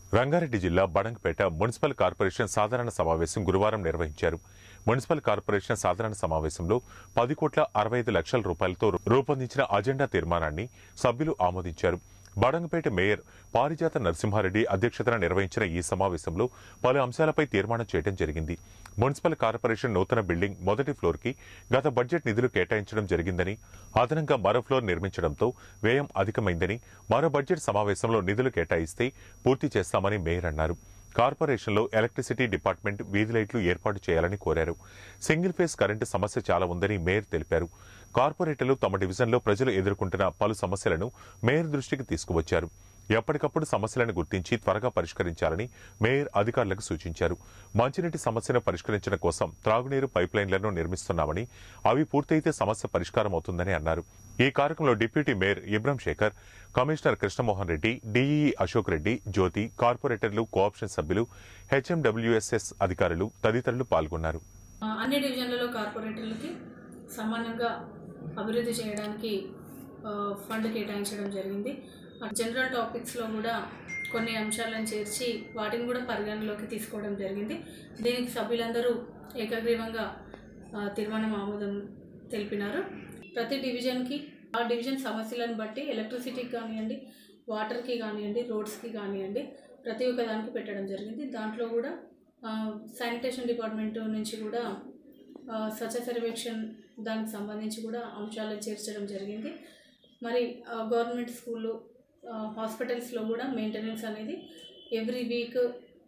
రంగారెడ్డి జిల్లా Badangpet municipal corporation సాధారణ సమావేశం గురువారం నిర్వహించారు. మున్సిపల్ కార్పొరేషన్ సాధారణ సమావేశంలో 10,65,00,000 రూపాయలతో రూపొందించిన అజెండా తీర్మానాన్ని సభ్యులు ఆమోదించారు. బడంగపేట మేయర్ పారిజాత నరసింహారెడ్డి అధ్యక్షతన నిర్వహించిన ఈ సమావేశంలో పలు అంశాలపై తీర్మానం చేయడం జరిగింది. మున్సిపల్ కార్పొరేషన్ నూతన బిల్డింగ్ మొదటి ఫ్లోర్కి గత బడ్జెట్ నిధులు కేటాయించడం జరిగిందని, అదనంగా మరో ఫ్లోర్ నిర్మించడంతో వ్యయం అధికమైందని, మరో బడ్జెట్ సమావేశంలో నిధులు కేటాయిస్తే పూర్తి చేస్తామని మేయర్ అన్నారు. కార్పొరేషన్లో ఎలక్ట్రిసిటీ డిపార్ట్మెంట్ వీధి లైట్లు ఏర్పాటు చేయాలని కోరారు. సింగిల్ ఫేజ్ కరెంటు సమస్య చాలా ఉందని మేయర్ తెలిపారు. కార్పొరేటర్లు తమ డివిజన్లో ప్రజలు ఎదుర్కొంటున్న పలు సమస్యలను మేయర్ దృష్టికి తీసుకువచ్చారు. ఎప్పటికప్పుడు సమస్యలను గుర్తించి త్వరగా పరిష్కరించాలని మేయర్ అధికారులకు సూచించారు. మంచినీటి సమస్యను పరిష్కరించడం కోసం త్రాగునీరు పైప్లైన్లను నిర్మిస్తున్నామని, అవి పూర్తయితే సమస్య పరిష్కారం అవుతుందని అన్నారు. ఈ కార్యక్రమంలో deputy mayor Ibrahim Shekhar, commissioner Krishnamohan Reddy, DEE Ashok Reddy, Jyothi, కార్పొరేటర్లు, కోఆప్షన్ సభ్యులు, హెచ్ఎండబ్ల్యూఎస్ఎస్ అధికారులు తదితరులు పాల్గొన్నారు. అన్ని డివిజన్లలో కార్పొరేటర్లకి సమానంగా అభివృద్ధి చేయడానికి ఫండ్ కేటాయించడం జరిగింది. జనరల్ టాపిక్స్లో కూడా కొన్ని అంశాలను చేర్చి వాటిని కూడా పరిగణలోకి తీసుకోవడం జరిగింది. దీనికి సభ్యులందరూ ఏకగ్రీవంగా తీర్మానం ఆమోదం తెలిపినారు. ప్రతి డివిజన్కి ఆ డివిజన్ సమస్యలను బట్టి ఎలక్ట్రిసిటీకి కానివ్వండి, వాటర్కి కానివ్వండి, రోడ్స్కి కానివ్వండి, ప్రతి ఒక్క దానికి పెట్టడం జరిగింది. దాంట్లో కూడా శానిటేషన్ డిపార్ట్మెంట్ నుంచి కూడా స్వచ్ఛ సర్వేక్షణ దానికి సంబంధించి కూడా అంశాలను చేర్చడం జరిగింది. మరి గవర్నమెంట్ స్కూళ్ళు, హాస్పిటల్స్లో కూడా మెయింటెనెన్స్ అనేది ఎవ్రీ వీక్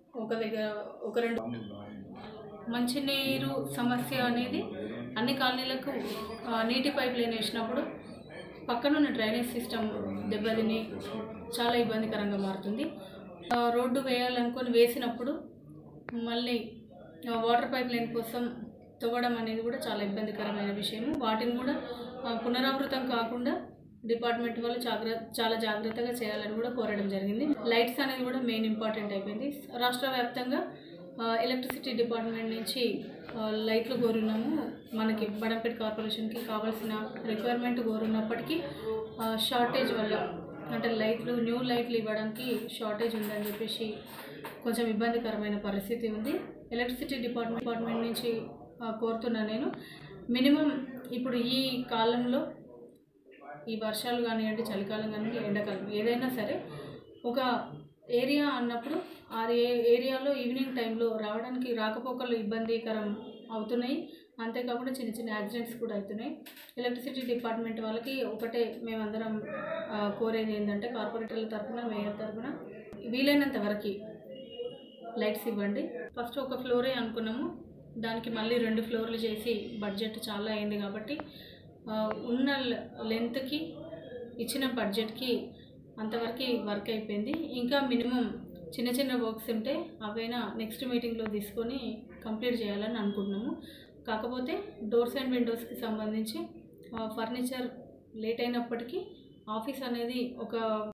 ఒక రెండు మంచినీరు సమస్య అనేది అన్ని కాలనీలకు నీటి పైప్ లైన్ వేసినప్పుడు పక్కనున్న డ్రైనేజ్ సిస్టమ్ దెబ్బతిని చాలా ఇబ్బందికరంగా మారుతుంది. రోడ్డు వేయాలనుకొని వేసినప్పుడు మళ్ళీ వాటర్ పైప్ లైన్ కోసం తవ్వడం అనేది కూడా చాలా ఇబ్బందికరమైన విషయము. వాటిని కూడా పునరావృతం కాకుండా డిపార్ట్మెంట్ వాళ్ళు చాలా జాగ్రత్తగా చేయాలని కూడా కోరడం జరిగింది. లైట్స్ అనేది కూడా మెయిన్ ఇంపార్టెంట్ అయిపోయింది. రాష్ట్ర వ్యాప్తంగా ఎలక్ట్రిసిటీ డిపార్ట్మెంట్ నుంచి లైట్లు కోరున్నాము. మనకి బడంపేట కార్పొరేషన్కి కావాల్సిన రిక్వైర్మెంట్ కోరున్నప్పటికీ షార్టేజ్ వల్ల, అంటే న్యూ లైట్లు ఇవ్వడానికి షార్టేజ్ ఉందని చెప్పేసి కొంచెం ఇబ్బందికరమైన పరిస్థితి ఉంది. ఎలక్ట్రిసిటీ డిపార్ట్మెంట్ నుంచి కోరుతున్నా నేను మినిమం ఇప్పుడు ఈ కాలంలో, ఈ వర్షాలు కానివ్వండి, చలికాలం కానివ్వండి, ఎండాకాలం ఏదైనా సరే, ఒక ఏరియా అన్నప్పుడు ఆ ఏరియాలో ఈవినింగ్ టైంలో రాకపోకలు ఇబ్బందికరం అవుతున్నాయి. అంతేకాకుండా చిన్న చిన్న యాక్సిడెంట్స్ కూడా అవుతున్నాయి. ఎలక్ట్రిసిటీ డిపార్ట్మెంట్ వాళ్ళకి ఒకటే మేమందరం కోరేది ఏంటంటే, కార్పొరేటర్ల తరఫున, మేయర్ తరఫున వీలైనంత వరకు లైట్స్ ఇవ్వండి. ఫస్ట్ ఒక ఫ్లోరే అనుకున్నాము, దానికి మళ్ళీ 2 ఫ్లోర్లు చేసి బడ్జెట్ చాలా అయింది కాబట్టి ఉన్న లెంత్కి ఇచ్చిన బడ్జెట్కి అంతవరకు వర్క్ అయిపోయింది. ఇంకా మినిమం చిన్న చిన్న వర్క్స్ ఉంటే అవైనా నెక్స్ట్ మీటింగ్లో తీసుకొని కంప్లీట్ చేయాలని అనుకుంటున్నాము. కాకపోతే డోర్స్ అండ్ విండోస్కి సంబంధించి ఫర్నిచర్ లేట్ అయినప్పటికీ ఆఫీస్ అనేది ఒక